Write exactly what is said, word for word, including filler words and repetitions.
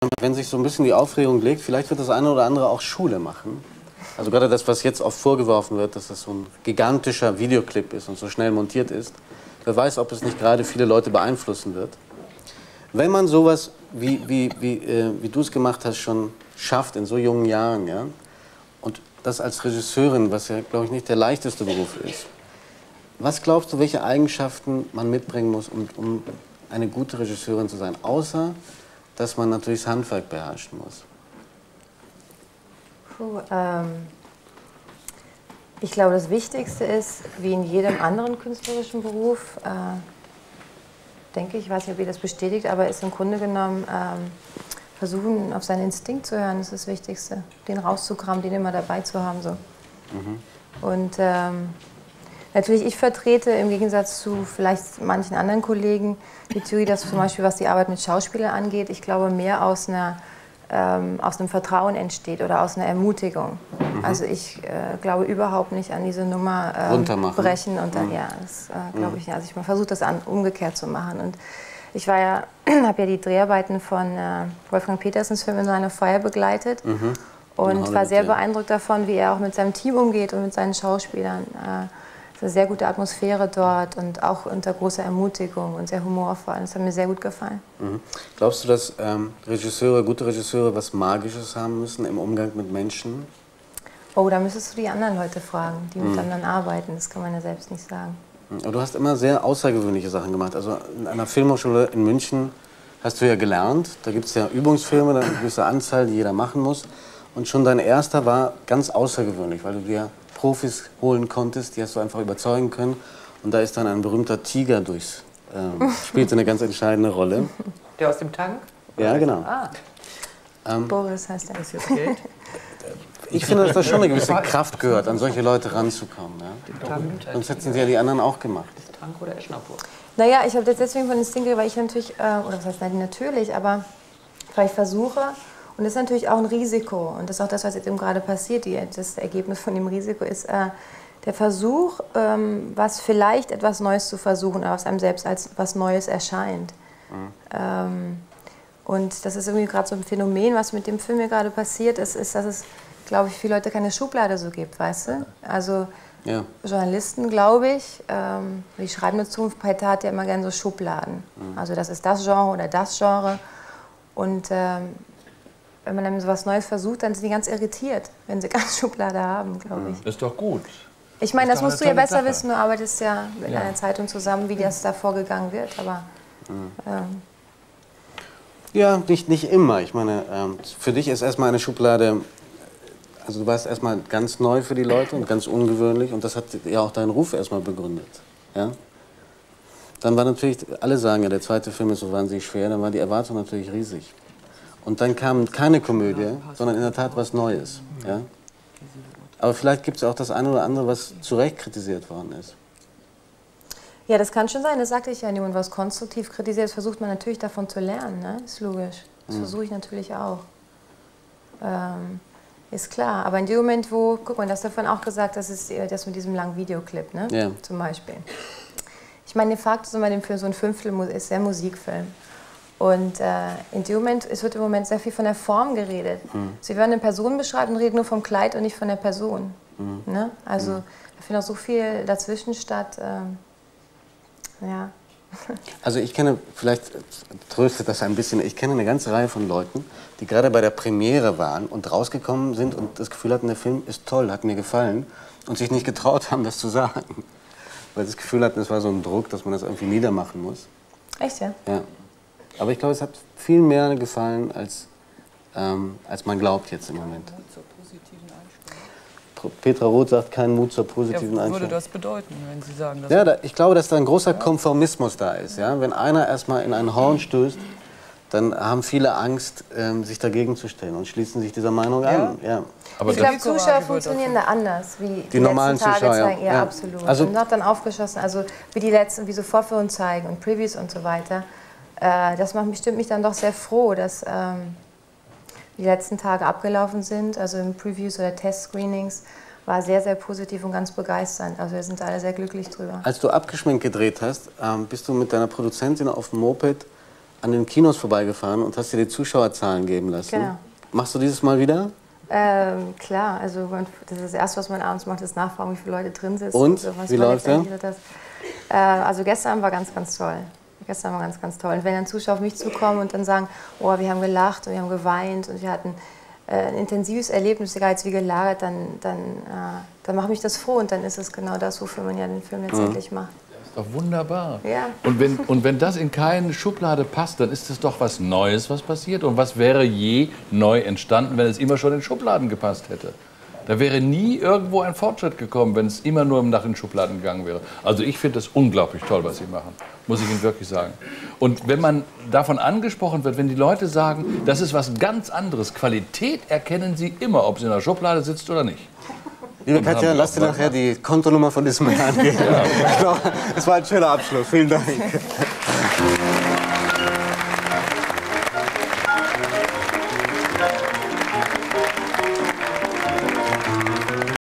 wenn sich so ein bisschen die Aufregung legt, vielleicht wird das eine oder andere auch Schule machen. Also gerade das, was jetzt oft vorgeworfen wird, dass das so ein gigantischer Videoclip ist und so schnell montiert ist. Wer weiß, ob es nicht gerade viele Leute beeinflussen wird. Wenn man sowas, wie, wie, wie, äh, wie du es gemacht hast, schon schafft in so jungen Jahren, ja, und das als Regisseurin, was ja, glaube ich, nicht der leichteste Beruf ist, was glaubst du, welche Eigenschaften man mitbringen muss, um, um eine gute Regisseurin zu sein, außer dass man natürlich das Handwerk beherrschen muss? Puh, ähm, ich glaube, das Wichtigste ist, wie in jedem anderen künstlerischen Beruf, äh, denke ich, ich weiß nicht, ob ihr das bestätigt, aber ist im Grunde genommen ähm, versuchen, auf seinen Instinkt zu hören, das ist das Wichtigste. Den rauszukramen, den immer dabei zu haben. So. Mhm. Und ähm, natürlich, ich vertrete im Gegensatz zu vielleicht manchen anderen Kollegen die Theorie, dass zum Beispiel, was die Arbeit mit Schauspielern angeht, ich glaube, mehr aus einer Ähm, aus einem Vertrauen entsteht oder aus einer Ermutigung. Mhm. Also ich äh, glaube überhaupt nicht an diese Nummer ähm, brechen und dann, mhm. ja, das äh, glaube ich nicht. Also ich versuche das an, umgekehrt zu machen. Und ich war ja, habe ja die Dreharbeiten von äh, Wolfgang Petersens Film In seiner Feuer begleitet mhm. und war sehr beeindruckt davon, wie er auch mit seinem Team umgeht und mit seinen Schauspielern. Äh, Es ist eine sehr gute Atmosphäre dort und auch unter großer Ermutigung und sehr humorvoll. Das hat mir sehr gut gefallen. Mhm. Glaubst du, dass ähm, Regisseure, gute Regisseure was Magisches haben müssen im Umgang mit Menschen? Oh, da müsstest du die anderen Leute fragen, die mhm. mit anderen arbeiten. Das kann man ja selbst nicht sagen. Aber du hast immer sehr außergewöhnliche Sachen gemacht. Also in einer Filmhochschule in München hast du ja gelernt. Da gibt es ja Übungsfilme, eine gewisse Anzahl, die jeder machen muss. Und schon dein erster war ganz außergewöhnlich, weil du dir Profis holen konntest, die hast du einfach überzeugen können. Und da ist dann ein berühmter Tiger durchs, ähm, spielte eine ganz entscheidende Rolle. Der aus dem Tank? Ja, genau. Ah. Ähm, Boris heißt er. Ist jetzt Geld? Ich finde, dass da schon eine gewisse Kraft gehört, an solche Leute ranzukommen. Ja? Sonst hätten sie ja die anderen auch gemacht. Tank oder Eschnapur? Naja, ich habe das deswegen von Instinkt, weil ich natürlich, äh, oder was heißt nein, natürlich, aber weil ich versuche, und das ist natürlich auch ein Risiko. Und das ist auch das, was jetzt eben gerade passiert. Die, das Ergebnis von dem Risiko ist äh, der Versuch, ähm, was vielleicht etwas Neues zu versuchen, aber was einem selbst als was Neues erscheint. Mhm. Ähm, und das ist irgendwie gerade so ein Phänomen, was mit dem Film hier gerade passiert ist, ist, dass es, glaube ich, viele Leute keine Schublade so gibt, weißt du? Also ja. Journalisten, glaube ich, ähm, die schreiben dazu, Peter hat ja immer gerne so Schubladen. Mhm. Also das ist das Genre oder das Genre. Und ähm, wenn man dann so was Neues versucht, dann sind die ganz irritiert, wenn sie keine Schublade haben, glaube ich. Das ist doch gut. Ich meine, das, das musst du ja besser Sache. wissen, du arbeitest ja mit ja. einer Zeitung zusammen, wie das da vorgegangen wird, aber... Mhm. Ähm, ja, nicht, nicht immer. Ich meine, ähm, für dich ist erstmal eine Schublade, also du warst erstmal ganz neu für die Leute und ganz ungewöhnlich und das hat ja auch deinen Ruf erstmal begründet. Ja? Dann war natürlich, alle sagen ja, der zweite Film ist so wahnsinnig schwer, dann war die Erwartung natürlich riesig. Und dann kam keine Komödie, sondern in der Tat was Neues. Ja? Aber vielleicht gibt es auch das eine oder andere, was zu Recht kritisiert worden ist. Ja, das kann schon sein, das sagte ich ja. Jemand was konstruktiv kritisiert, das versucht man natürlich davon zu lernen, ne? Ist logisch. Das mhm. versuche ich natürlich auch. Ähm, ist klar, aber in dem Moment, wo, guck mal, das hast du davon auch gesagt, das ist das mit diesem langen Videoclip, ne? Ja. Zum Beispiel. Ich meine, de facto ist bei dem Film so ein Fünftel ist der Musikfilm. Und äh, in dem Moment, es wird im Moment sehr viel von der Form geredet. Mhm. Sie werden eine Person beschreiben und reden nur vom Kleid und nicht von der Person. Mhm. Ne? Also mhm. da findet auch so viel dazwischen statt. Ähm, ja. Also ich kenne, vielleicht tröstet das ein bisschen, ich kenne eine ganze Reihe von Leuten, die gerade bei der Premiere waren und rausgekommen sind und das Gefühl hatten, der Film ist toll, hat mir gefallen und sich nicht getraut haben, das zu sagen. Weil sie das Gefühl hatten, es war so ein Druck, dass man das irgendwie niedermachen muss. Echt, ja? Ja. Aber ich glaube, es hat viel mehr gefallen, als, ähm, als man glaubt jetzt im Moment. Mut zur positiven Einstellung. Petra Roth sagt, kein Mut zur positiven ja, Einstellung. Was würde das bedeuten, wenn Sie sagen, dass... Ja, da, ich glaube, dass da ein großer Konformismus da ist. Ja? Wenn einer erstmal in ein Horn stößt, dann haben viele Angst, ähm, sich dagegen zu stellen und schließen sich dieser Meinung ja? an. Ja. Aber ich glaube, Zuschauer funktionieren da anders, wie die, die normalen letzten Tage Zuschauer. zeigen. Ja, ja, absolut. Also, und hat dann aufgeschossen, also wie die letzten, wie so Vorführungen zeigen und Previews und so weiter. Das macht bestimmt mich dann doch sehr froh, dass ähm, die letzten Tage abgelaufen sind. Also im Previews oder Test-Screenings war sehr, sehr positiv und ganz begeisternd. Also wir sind alle sehr glücklich drüber. Als du abgeschminkt gedreht hast, ähm, bist du mit deiner Produzentin auf dem Moped an den Kinos vorbeigefahren und hast dir die Zuschauerzahlen geben lassen. Genau. Machst du dieses Mal wieder? Ähm, klar, also man, das ist das Erste, was man abends macht, ist nachfragen, wie viele Leute drin sitzen. Und? So, was Wie läuft der? Äh, also gestern war ganz, ganz toll. Gestern war ganz, ganz toll. Und wenn dann Zuschauer auf mich zukommen und dann sagen, oh, wir haben gelacht und wir haben geweint und wir hatten äh, ein intensives Erlebnis, egal jetzt wie gelagert, dann, dann, äh, dann macht mich das froh und dann ist es genau das, wofür man ja den Film letztendlich Mhm. macht. Doch wunderbar. Ja. Und, wenn, und wenn das in keine Schublade passt, dann ist das doch was Neues, was passiert. Und was wäre je neu entstanden, wenn es immer schon in Schubladen gepasst hätte? Da wäre nie irgendwo ein Fortschritt gekommen, wenn es immer nur nach den Schubladen gegangen wäre. Also ich finde das unglaublich toll, was Sie machen, muss ich Ihnen wirklich sagen. Und wenn man davon angesprochen wird, wenn die Leute sagen, das ist was ganz anderes, Qualität erkennen Sie immer, ob es in der Schublade sitzt oder nicht. Liebe Katja, lass dir nachher die Kontonummer von diesem Herrn geben. Ja. Ich glaube, es war ein schöner Abschluss. Vielen Dank.